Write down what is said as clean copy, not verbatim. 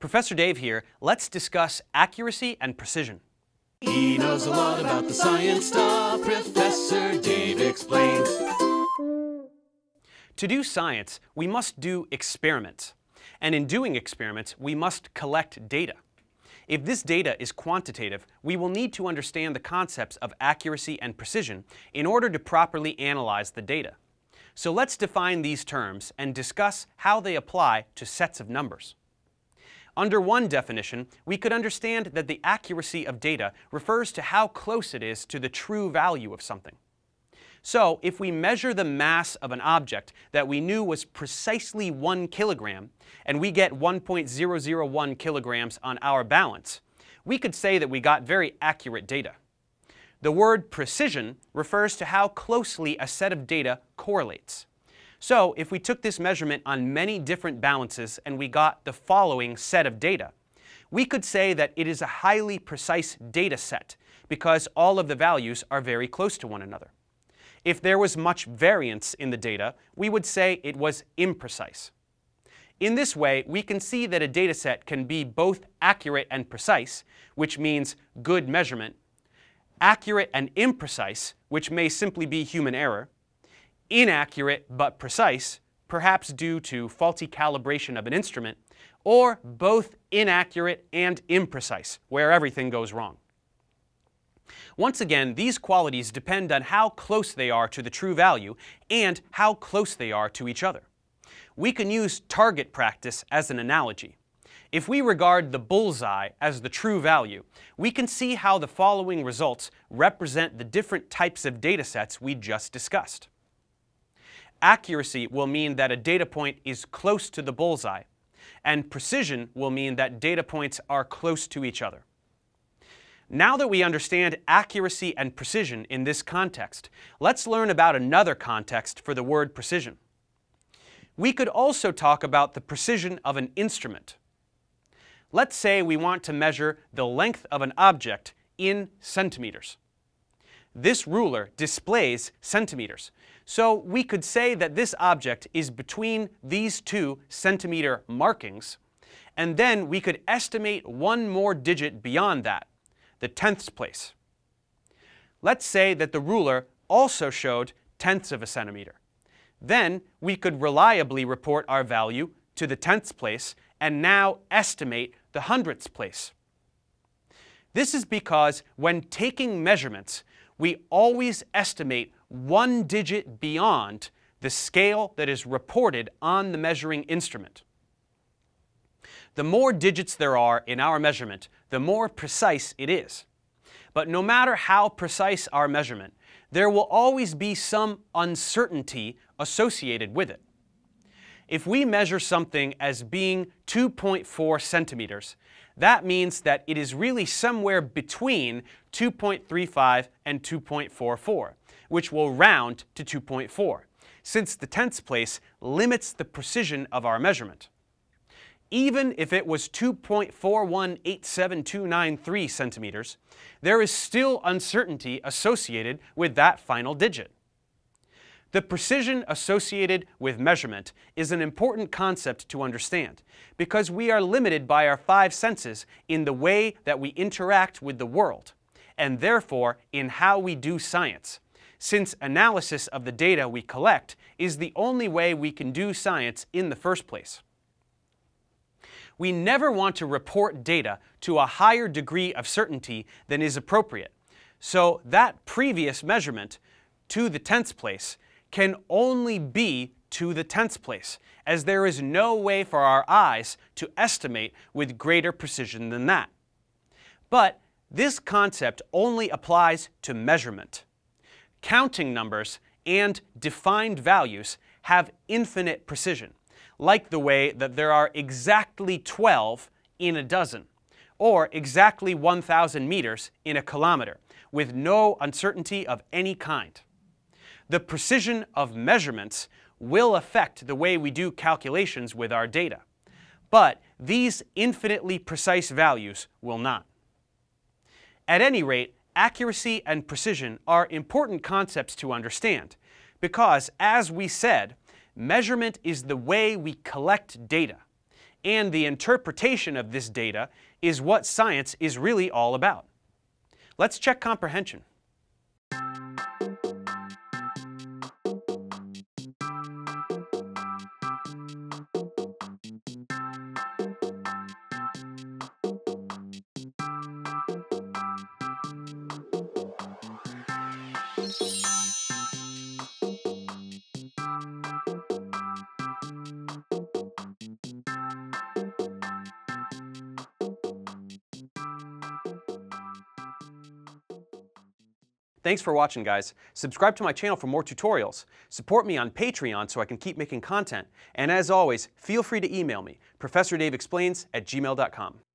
Professor Dave here. Let's discuss accuracy and precision. He knows a lot about the science stuff. Professor Dave explains. To do science, we must do experiments. And in doing experiments, we must collect data. If this data is quantitative, we will need to understand the concepts of accuracy and precision in order to properly analyze the data. So let's define these terms and discuss how they apply to sets of numbers. Under one definition, we could understand that the accuracy of data refers to how close it is to the true value of something. So, if we measure the mass of an object that we knew was precisely 1 kilogram, and we get 1.001 kilograms on our balance, we could say that we got very accurate data. The word precision refers to how closely a set of data correlates. So, if we took this measurement on many different balances and we got the following set of data, we could say that it is a highly precise data set because all of the values are very close to one another. If there was much variance in the data, we would say it was imprecise. In this way, we can see that a data set can be both accurate and precise, which means good measurement, accurate and imprecise, which may simply be human error, inaccurate but precise, perhaps due to faulty calibration of an instrument, or both inaccurate and imprecise, where everything goes wrong. Once again, these qualities depend on how close they are to the true value and how close they are to each other. We can use target practice as an analogy. If we regard the bullseye as the true value, we can see how the following results represent the different types of data sets we just discussed. Accuracy will mean that a data point is close to the bullseye, and precision will mean that data points are close to each other. Now that we understand accuracy and precision in this context, let's learn about another context for the word precision. We could also talk about the precision of an instrument. Let's say we want to measure the length of an object in centimeters. This ruler displays centimeters, so we could say that this object is between these two centimeter markings, and then we could estimate one more digit beyond that, the tenths place. Let's say that the ruler also showed tenths of a centimeter. Then we could reliably report our value to the tenths place and now estimate the hundredths place. This is because when taking measurements, we always estimate one digit beyond the scale that is reported on the measuring instrument. The more digits there are in our measurement, the more precise it is. But no matter how precise our measurement, there will always be some uncertainty associated with it. If we measure something as being 2.4 centimeters, that means that it is really somewhere between 2.35 and 2.44, which will round to 2.4, since the tenths place limits the precision of our measurement. Even if it was 2.4187293 centimeters, there is still uncertainty associated with that final digit. The precision associated with measurement is an important concept to understand because we are limited by our 5 senses in the way that we interact with the world, and therefore in how we do science, since analysis of the data we collect is the only way we can do science in the first place. We never want to report data to a higher degree of certainty than is appropriate, so that previous measurement to the tenths place can only be to the tenths place, as there is no way for our eyes to estimate with greater precision than that. But this concept only applies to measurement. Counting numbers and defined values have infinite precision, like the way that there are exactly 12 in a dozen, or exactly 1,000 meters in a kilometer, with no uncertainty of any kind. The precision of measurements will affect the way we do calculations with our data, but these infinitely precise values will not. At any rate, accuracy and precision are important concepts to understand, because, as we said, measurement is the way we collect data. and the interpretation of this data is what science is really all about. Let's check comprehension. Thanks for watching, guys. Subscribe to my channel for more tutorials. Support me on Patreon so I can keep making content. And as always, feel free to email me, ProfessorDaveExplains@gmail.com.